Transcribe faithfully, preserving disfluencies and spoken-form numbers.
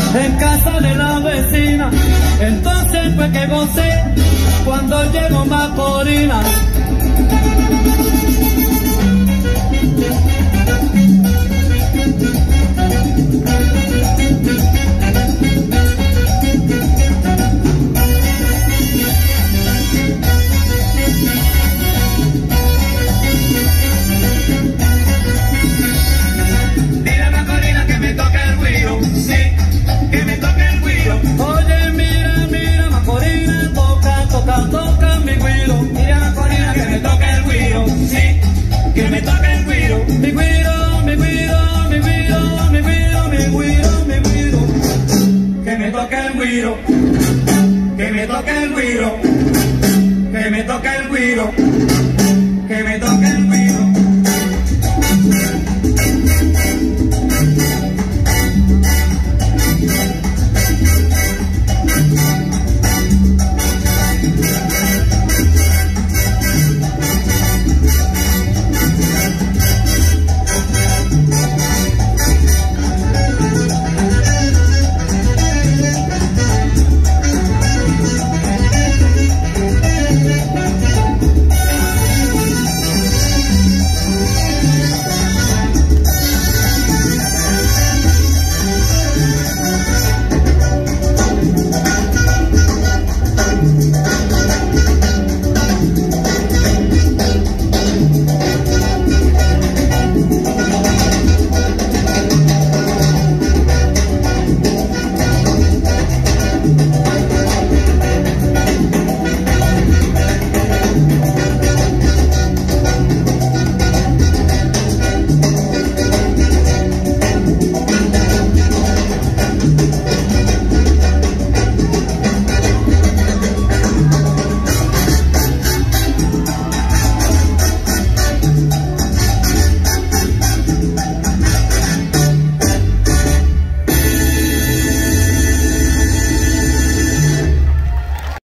en casa de la vecina. Entonces fue que gocé cuando llegó Macorina. Que me toque el güiro, Mi güiro, mi güiro, mi güiro, mi güiro, mi güiro, mi güiro. que me toque el güiro, que me toque el güiro, que me toque el güiro.